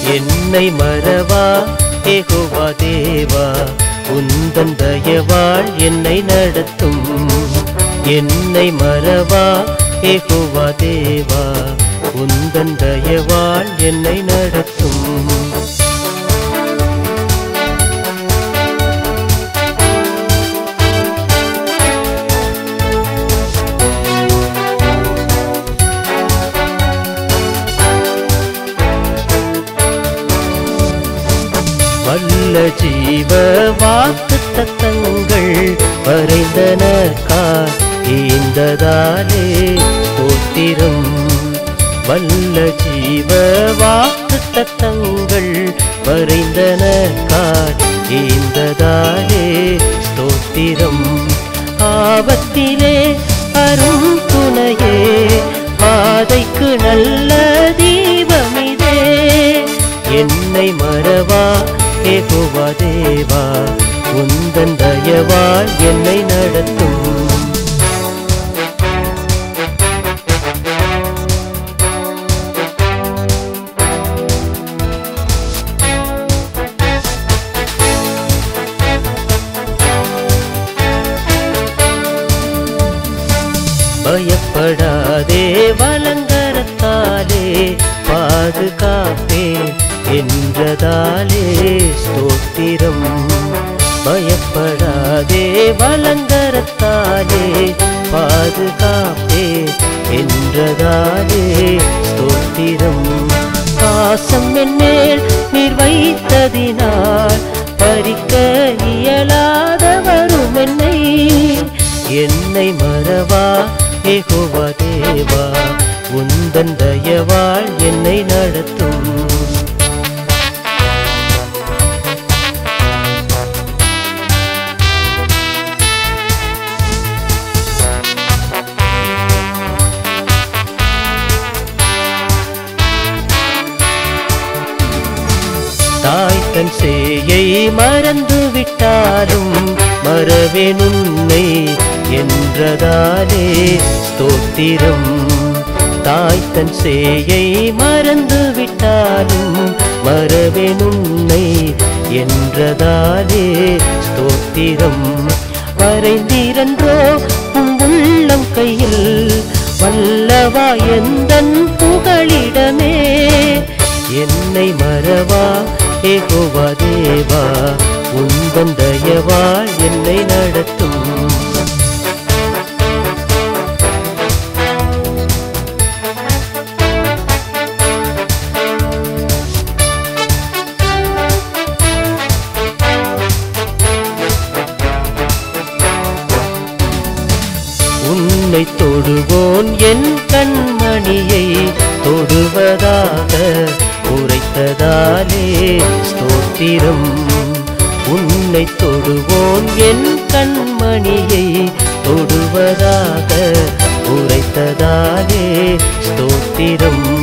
என்னை மறவா யெகோவா தேவா உந்தன் தயவால் என்னை நடத்தும் என்னை மறவா யெகோவா தேவா உந்தன் தயவால் என்னை நடத்தும் வல்ல ஜீவ வாக்குத்தத்தங்கள் வரைந்தனக்காய் ஈந்ததாலே ஸ்தோத்திரம் வல்ல ஜீவ வாக்குத்தத்தங்கள் வரைந்தனக்காய் ஈந்ததாலே ஸ்தோத்திரம் ஆபத்திலே அரும் துணையே பாதைக்கு நல்ல தீபமிதே என்னை மறவா யெகோவா தேவா உந்தன் தயவால் என்னை நடத்தும் பயப்படாதே வலங்கரத்தாலே பாதுகாப்பேன் என்றதாலே ஸ்தோத்திரம் பயப்படாதே வலங்கரத்தாலே பாதுகாப்பேன் என்றதாலே ஸ்தோத்திரம் பாசம் என்மேல் நீர் வைத்ததினால் பறிக்க இயலாத வரும் என்னை மறவா யெகோவா தேவா உந்தன் தயவால் என்னை நடத்தும் தாய் தன் சேயை மறந்து விட்டாலும் மறவேன் உன்னை என்றதாலே ஸ்தோத்திரம் தாய் தன் சேயை மறந்து விட்டாலும் மறவேன் உன்னை என்றதாலே ஸ்தோத்திரம் வரைந்திரன்றோ உள்ளம் கையில் வல்லவா எந்தன் புகழிடமே என்னை மறவா யெகோவா தேவா உந்தன் தயவால் என்னை நடத்தும் உன்னை தொடுவோன் என் கண்மணியை தொடுவதாக உரைத்ததாலே ஸ்தோத்திரம் உன்னை தொடுவோன் என் கண்மணியை தொடுவதாக உரைத்ததாலே ஸ்தோத்திரம்